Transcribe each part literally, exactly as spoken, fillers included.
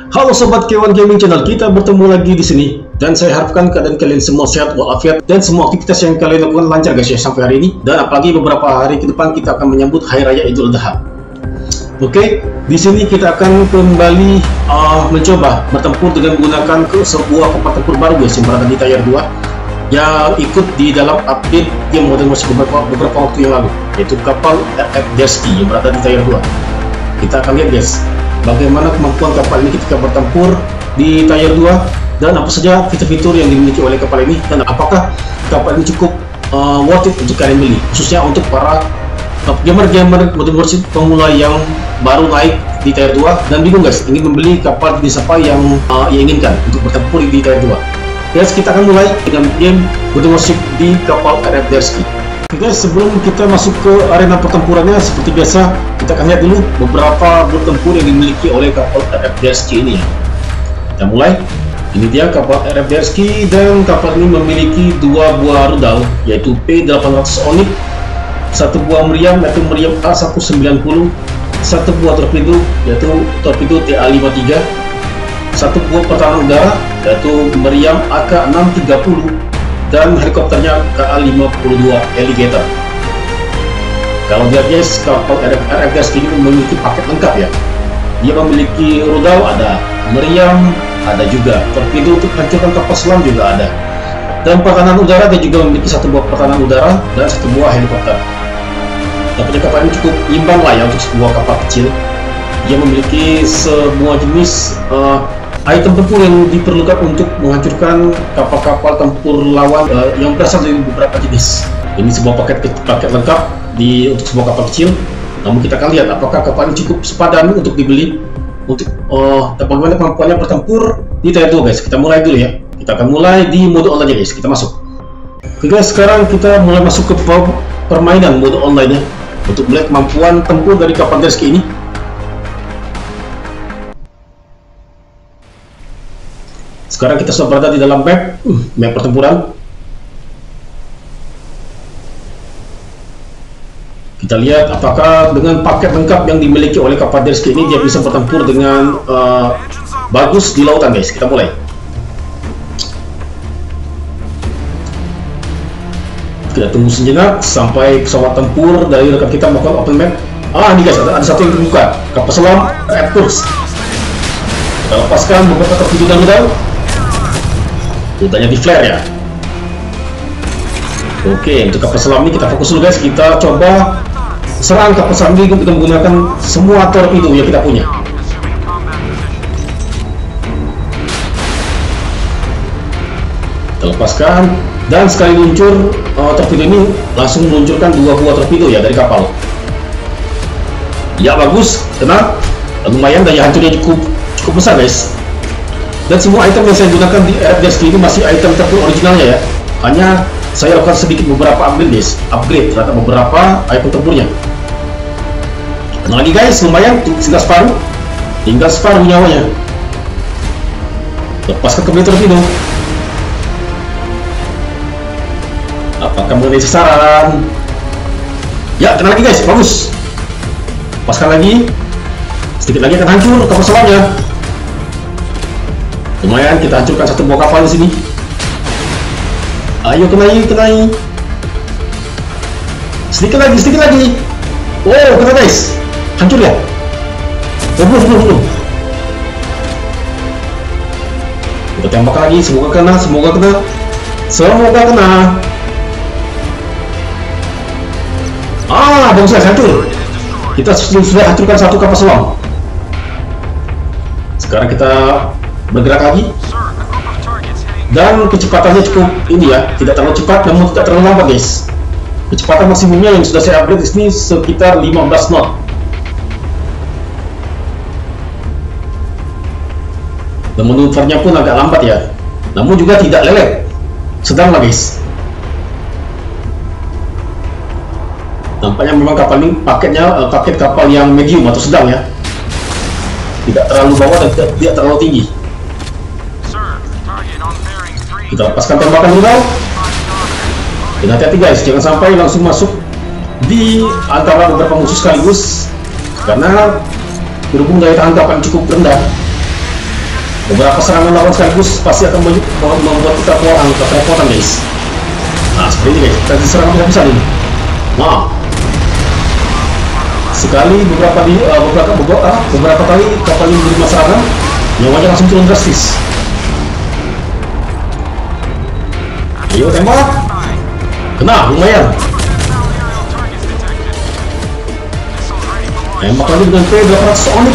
Halo sobat K satu Gaming Channel, kita bertemu lagi di sini dan saya harapkan keadaan kalian semua sehat walafiat dan semua aktivitas yang kalian lakukan lancar guys ya sampai hari ini, dan apalagi beberapa hari ke depan kita akan menyambut Hari Raya Idul Adha. Oke, di sini kita akan kembali uh, mencoba bertempur dengan menggunakan ke sebuah kapal tempur baru guys yang berada di tier dua yang ikut di dalam update game Modern Warfare beberapa, beberapa waktu yang lalu, yaitu kapal R F Dersky yang berada di tier dua. Kita akan lihat guys bagaimana kemampuan kapal ini ketika bertempur di tier dua dan apa saja fitur-fitur yang dimiliki oleh kapal ini, dan apakah kapal ini cukup uh, worth it untuk kalian beli, khususnya untuk para gamer-gamer Modern Warfare pemula yang baru naik di tier dua dan bingung guys ingin membeli kapal jenis apa yang uh, ia inginkan untuk bertempur di tier dua. Guys, kita akan mulai dengan game Modern Warfare di kapal R F Dersky. Guys, sebelum kita masuk ke arena pertempurannya, seperti biasa kita akan lihat dulu beberapa bertempur yang dimiliki oleh kapal R F Dersky ini. Kita mulai. Ini dia kapal R F Dersky, dan kapal ini memiliki dua buah rudal yaitu P delapan ratus Onyx, satu buah meriam yaitu meriam A seratus sembilan puluh, satu buah torpedo yaitu torpedo T A lima puluh tiga, satu buah pertahanan udara yaitu meriam A K enam tiga puluh, dan helikopternya K A lima puluh dua Alligator. Kalau lihat guys, kapal R F Dersky ini memiliki paket lengkap ya. Dia memiliki rudal ada, meriam ada juga, torpedo untuk hancurkan kapal selam juga ada, dan pertahanan udara dia juga memiliki satu buah pertahanan udara dan satu buah helikopter. Tapi kapal ini cukup imbang lah ya untuk sebuah kapal kecil. Dia memiliki semua jenis uh, item tempur yang diperlukan untuk menghancurkan kapal-kapal tempur lawan uh, yang berasal dari beberapa jenis. Ini sebuah paket paket lengkap di untuk sebuah kapal kecil. Namun kita akan lihat apakah kapal ini cukup sepadan untuk dibeli untuk uh, bagaimana kemampuannya bertempur di tier dua guys. Kita mulai dulu ya. Kita akan mulai di mode online guys. Kita masuk. Oke guys, sekarang kita mulai masuk ke permainan mode online ya, untuk melihat kemampuan tempur dari kapal Dersky ini. Sekarang kita sudah berada di dalam map, uh, map pertempuran. Kita lihat apakah dengan paket lengkap yang dimiliki oleh kapal Dersky ini dia bisa bertempur dengan uh, bagus di lautan guys. Kita mulai. Kita tunggu sejenak sampai pesawat tempur dari rekan kita melakukan open map. Ah, ini guys, ada, ada satu yang terbuka, kapal selam R F Kursk. Kita lepaskan beberapa torpedo dan rudal. Rudalnya di flare ya. Oke, untuk kapal selam ini kita fokus dulu guys. Kita coba serang kapal selam ini dengan menggunakan semua torpedo yang kita punya. Kita lepaskan, dan sekali luncur uh, torpedo ini langsung meluncurkan dua buah torpedo ya dari kapal. Ya bagus, kena. Lumayan, daya hancurnya cukup cukup besar guys. Dan semua item yang saya gunakan di R F Dersky ini masih item tempur originalnya ya. Hanya saya lakukan sedikit beberapa upgrade guys, upgrade terhadap beberapa item tempurnya. Kena lagi guys, lumayan, tinggal separuh, tinggal separuh nyawanya. Lepaskan kembali torpedo. Apakah mengenai sasaran? Ya, kena lagi guys, bagus. Lepaskan lagi, sedikit lagi akan hancur kapal selamnya. Lumayan, kita hancurkan satu buah kapal di sini. Ayo kenai, kenai. Sedikit lagi, sedikit lagi. Oh, kena guys. Hancur ya. Oh, belum, belum, belum. Kita tembakkan lagi, semoga kena, semoga kena. Semoga kena. Ah, bagus guys, hancur. Kita sudah hancurkan satu kapal selam. Sekarang kita bergerak lagi, dan kecepatannya cukup ini ya, tidak terlalu cepat namun tidak terlalu lambat guys. Kecepatan maksimumnya yang sudah saya upgrade di sini sekitar lima belas knot. Dan manuvernya pun agak lambat ya, namun juga tidak lelet, sedang lah guys. Nampaknya memang kapal ini paketnya paket kapal yang medium atau sedang ya, tidak terlalu bawah dan tidak, tidak terlalu tinggi. Kita lepaskan tembakan rudal. Dan hati-hati guys, jangan sampai langsung masuk di antara beberapa musuh sekaligus, karena berhubung daya tahan kapal cukup rendah. beberapa serangan lawan sekaligus pasti akan membuat kita kewalahan atau kerepotan guys. Nah seperti ini guys, kita diserang bisa-bisa nih. Nah sekali beberapa di uh, beberapa beberapa, uh, beberapa kali kapal ini menerima serangan, nyawanya langsung turun drastis. Ayo tembak, kena lumayan. Tembak lagi dengan P delapan ratus Onyx.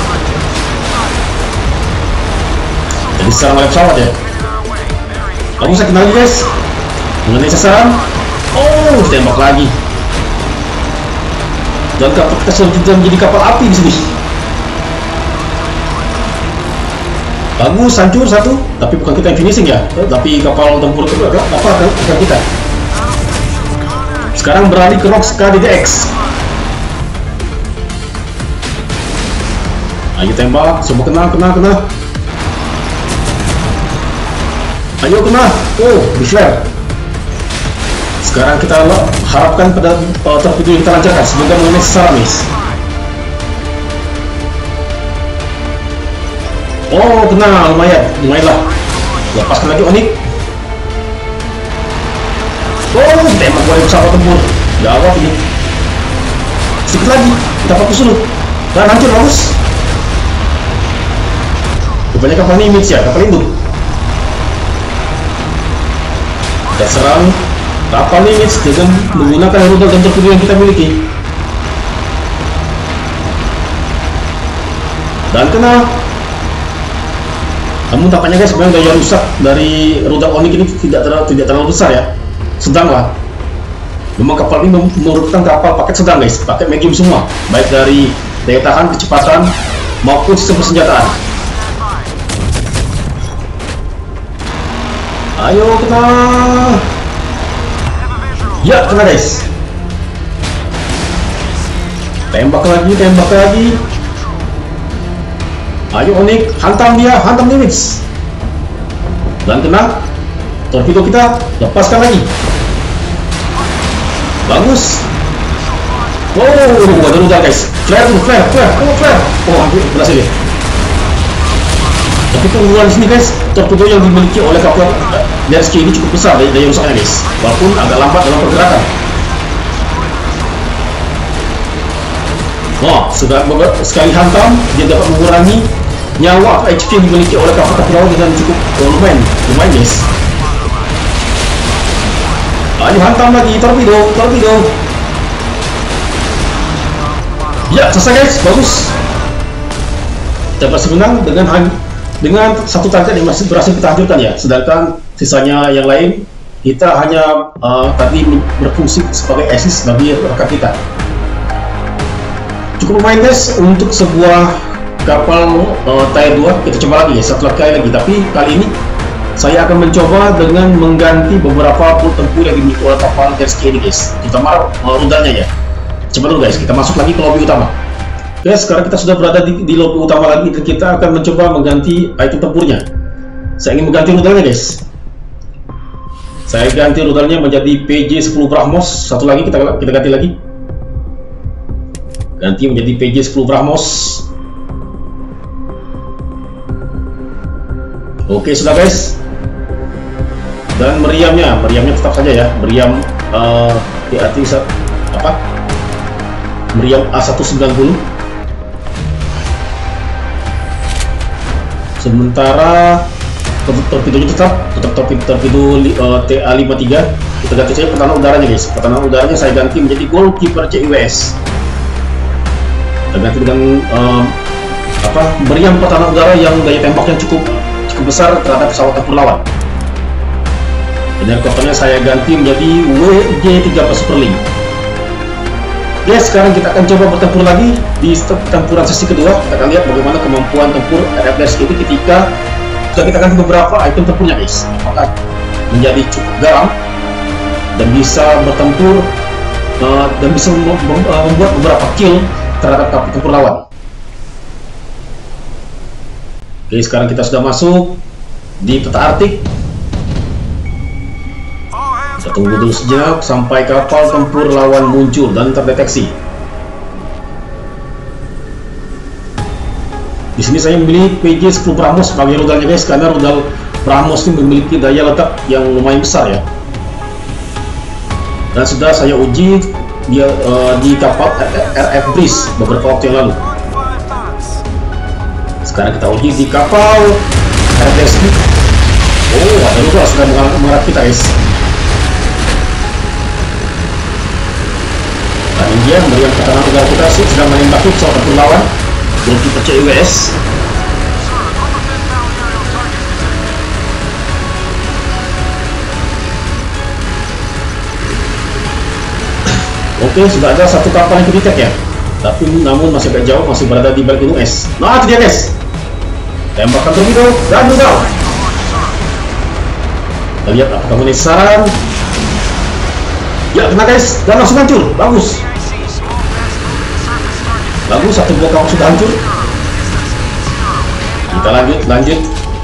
Jadi serang oleh pesawat ya. Kamu sakit lagi guys, mengenai sasaran. Oh tembak lagi. Dan kapal kita sudah menjadi kapal api di sini. Bagus, hancur satu, tapi bukan kita yang finishing ya, tapi kapal tempur kedua, kapal bukan kita. Sekarang beralih ke Rox K D D X. Ayo tembak, coba kena, kena, kena. Ayo kena, oh, di flare. Sekarang kita harapkan pada uh, torpedo yang kita lancarkan, semoga mengenai sasaran guys. Oh kena, lumayan, lumayan lah. Lepaskan lagi Onyx. Oh tembak oleh pesawat tempur, gawat ini. Sedikit lagi, kita fokus dulu. Dan hancur, bagus. Rupanya kapal ini image ya, kapal induk. Kita serang kapal image dengan menggunakan rudal dan torpedo yang kita miliki. Dan kena. Namun tampaknya guys, sebenarnya daya rusak dari rudal Onyx ini tidak terlalu, tidak terlalu besar ya, sedang lah. Memang kapal ini merupakan kapal paket sedang guys, paket medium semua, baik dari daya tahan, kecepatan maupun sistem persenjataan. Ayo kena. Ya kena guys. Tembak lagi, tembak lagi. Ayo Onyx, hantam dia, hantam image. Dan kena. Torpedo kita, lepaskan lagi. Bagus. Oh, ada rudal guys. Flare, flare, flare, oh flare. Oh, hampir berhasil ya. Tapi keunggulan sini guys, torpedo yang dimiliki oleh kapal D R S K ini cukup besar daya, daya rusaknya guys, walaupun agak lambat dalam pergerakan. Wah, sudah sekali hantam dia dapat mengurangi nyawa atau H P yang dimiliki oleh kapal laut dengan cukup oh, lumayan, lumayan guys. Ayo hantam lagi, torpedo, torpedo. Ya, selesai guys, bagus. Kita berhasil menang dengan dengan satu target yang masih berhasil kita hancurkan ya. Sedangkan sisanya yang lain kita hanya uh, tadi berfungsi sebagai assist bagi rekan kita. Cukup lumayan guys untuk sebuah kapal uh, tier dua. Kita coba lagi ya, satu kali lagi, tapi kali ini saya akan mencoba dengan mengganti beberapa pul tempur yang dimiliki oleh kapal D R S K ini guys, terutama uh, rudalnya ya. Coba dulu guys, kita masuk lagi ke lobby utama. Oke, sekarang kita sudah berada di, di lobby utama lagi dan kita akan mencoba mengganti item tempurnya. Saya ingin mengganti rudalnya guys. Saya ganti rudalnya menjadi P J sepuluh Brahmos. Satu lagi kita kita ganti lagi. Ganti menjadi P J sepuluh Brahmos. Oke, sudah guys. Dan meriamnya, meriamnya tetap saja ya, meriam uh, T A T apa? Meriam A seratus sembilan puluh. Sementara torpedonya tetap tetap torpedo, torpedo uh, T A lima puluh tiga. Kita ganti saja pertahanan udaranya guys. Pertahanan udaranya saya ganti menjadi Goalkeeper C I W S. Kita ganti dengan uh, apa? Meriam pertahanan udara yang daya tembaknya cukup cukup besar terhadap pesawat tempur lawan. Dan helikopternya saya ganti menjadi W J tiga belas Superling. Guys, sekarang kita akan coba bertempur lagi di tempuran sesi kedua. Kita akan lihat bagaimana kemampuan tempur R F D S ini ketika sudah kita ganti beberapa item tempurnya guys. Apakah menjadi cukup garam dan bisa bertempur uh, dan bisa membuat beberapa kill terhadap kapal tempur lawan. Oke, sekarang kita sudah masuk di peta Arktik. Kita tunggu dulu sejenak sampai kapal tempur lawan muncul dan terdeteksi. Di sini saya memilih P J sepuluh BrahMos sebagai rudalnya guys, karena rudal BrahMos ini memiliki daya ledak yang lumayan besar ya. Dan sudah saya uji dia uh, di kapal R F Breeze beberapa waktu yang lalu. Sekarang kita uji di kapal R F Breeze. Oh, ada rudal sedang mengarah kita guys. Dan India meriam pertahanan udara kita sih sedang menembaki pesawat tempur lawan. Belum kita C W S. Oke, sudah ada satu kapal yang kedetek ya, tapi namun masih agak jauh, masih berada di balik gunung es. Nah, itu dia guys, tembakan torpedo dan rudal. Kita lihat apakah mengenai sasaran. Ya, kena guys, dan langsung hancur. Bagus, bagus, satu buah kapal sudah hancur. Kita lanjut, lanjut.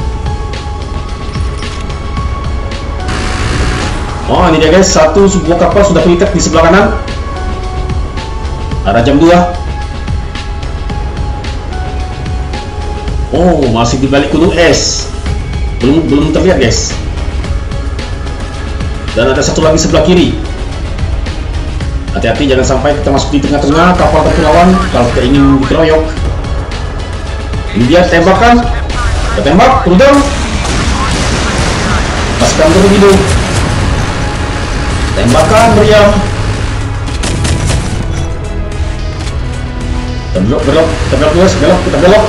Oh, ini dia guys, satu buah kapal sudah kedetek di sebelah kanan. Ada jam dua. Oh, masih di balik gunung es. Belum belum terlihat guys. Dan ada satu lagi sebelah kiri. Hati-hati jangan sampai kita masuk di tengah-tengah kapal tempur lawan kalau kita ingin dikeroyok. Ini dia tembakan. Kita tembak, rudal. Paskan torpedo. Tembakan meriam. Kita belok, belok, kita belok guys, belok, kita belok.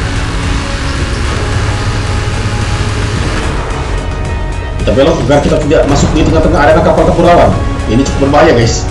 Kita belok agar kita tidak masuk di tengah-tengah arena kapal tempur lawan. Ini cukup berbahaya guys.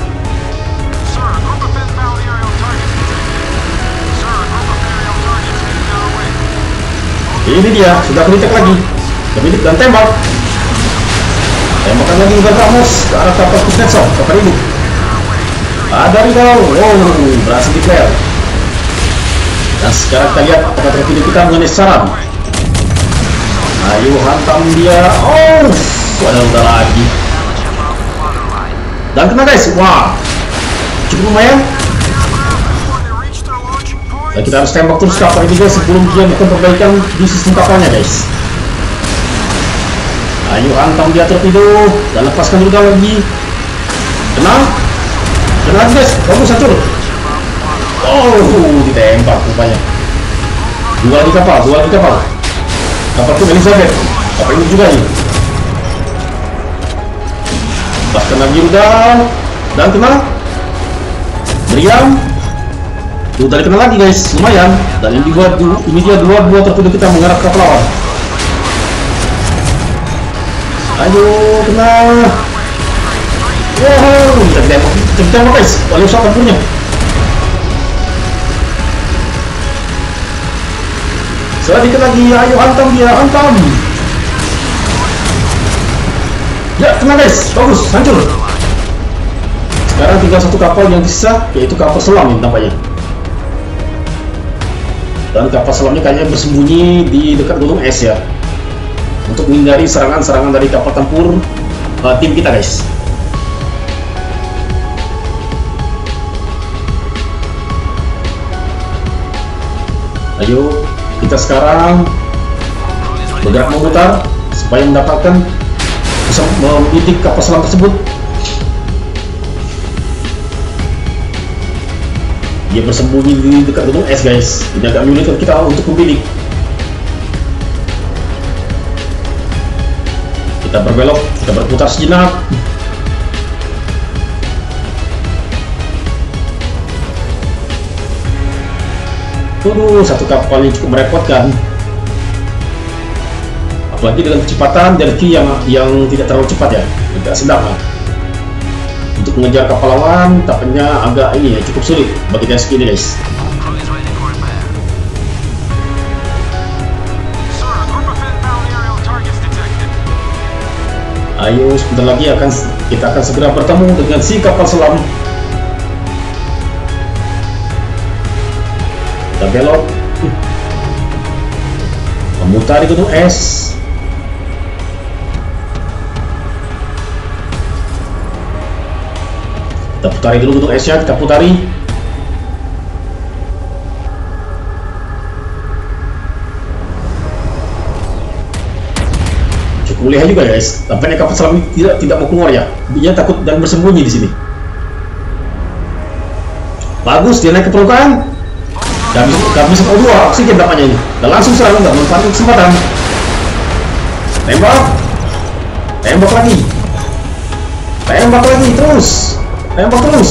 Ini dia, sudah kedetek lagi. Kedetek dan tembak. Tembakan lagi rudal BrahMos ke arah kapal Kuznetsov, kapal ini. Ada rudal, wow, berhasil declare. Dan sekarang kita lihat apakah torpedo kita mengenai sasaran. Ayo hantam dia. Oh, ada rudal lagi. Dan kena guys, wah, cukup lumayan. Dan kita harus tembak terus kapal ini guys sebelum dia melakukan perbaikan di sistem kapalnya guys. Ayo hantam dia torpedo dan lepaskan rudal lagi. Kena, kena lagi guys, bagus hancur. Oh, ditembak rupanya. Dua lagi kapal, dua lagi kapal. Kapal itu Elizabeth, kapal ini juga ini. Lepaskan lagi rudal dan kena. Meriam. Rudal kena lagi guys, lumayan. Dan ini dua, ini dia dua dua torpedo kita mengarah ke kapal lawan. Ayo, kena. Wow, kita tembak, kita tembak guys. Paling usah tempurnya. Sedikit lagi, ayo hantam dia, hantam. Ya, kena guys, bagus, hancur. Sekarang tinggal satu kapal yang sisa, yaitu kapal selam ini tampaknya. Dan kapal selamnya kayaknya bersembunyi di dekat gunung es ya, untuk menghindari serangan-serangan dari kapal tempur uh, tim kita guys. Ayo kita sekarang bergerak memutar supaya mendapatkan bisa membidik kapal selam tersebut. Dia bersembunyi di dekat gunung es guys. Ini agak menyulitkan kita untuk membidik. Kita berbelok, kita berputar sejenak. Waduh, satu kapal yang cukup merepotkan. Apalagi dengan kecepatan Derki yang yang tidak terlalu cepat ya, agak sedang lah. Untuk mengejar kapal lawan, tampaknya agak ini ya, cukup sulit bagi Derki ini guys. Ayo, sebentar lagi akan kita akan segera bertemu dengan si kapal selam. Kita belok, memutari gunung es. Kita putari dulu gunung esnya, kita putari. cukup lihat juga guys. Tampaknya kapal selam ini tidak tidak mau keluar ya. Dia takut dan bersembunyi di sini. Bagus, dia naik ke permukaan. Gak bisa, gak bisa O dua oksigen tampaknya ini. Dan langsung serang, nggak memanfaatkan kesempatan. Tembak, tembak lagi, tembak lagi terus, tembak terus.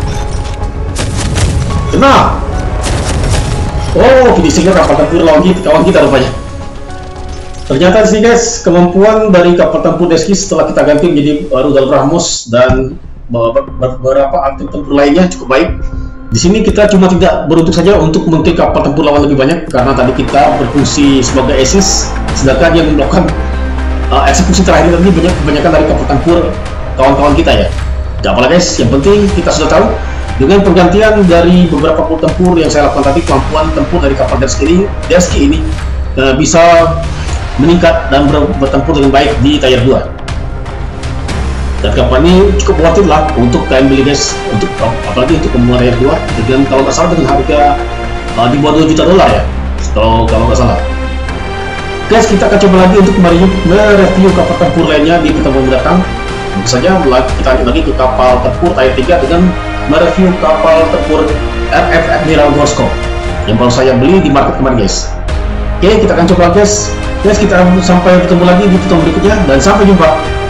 Kena. Oh, finishingnya kapal tempur lawan kita, kawan kita rupanya. Ternyata sih guys, kemampuan dari kapal tempur Deski setelah kita ganti menjadi rudal Brahmos dan beberapa anti tempur lainnya cukup baik. Di sini kita cuma tidak beruntung saja untuk mengkill kapal tempur lawan lebih banyak karena tadi kita berfungsi sebagai assist, sedangkan yang melakukan uh, eksekusi terakhir tadi banyak kebanyakan dari kapal tempur kawan-kawan kita ya. Gak apa-apa guys, yang penting kita sudah tahu dengan pergantian dari beberapa kapal tempur yang saya lakukan tadi, kemampuan tempur dari kapal Deski ini, Deski ini uh, bisa meningkat dan ber bertempur dengan baik di tier dua. Dan kapal ini cukup worth it lah untuk kalian beli guys, untuk apalagi untuk pemula tier dua dengan kalau nggak salah dengan harga uh, di bawah dua juta dolar ya, kalau kalau nggak salah. Guys, kita akan coba lagi untuk mereview kapal tempur lainnya di pertemuan mendatang. Tentu saja kita lanjut lagi ke kapal tempur tier tiga dengan mereview kapal tempur R F Admiral Gorskov yang baru saya beli di market kemarin guys. Oke, kita akan coba guys. Guys, kita sampai bertemu lagi di pertemuan berikutnya dan sampai jumpa.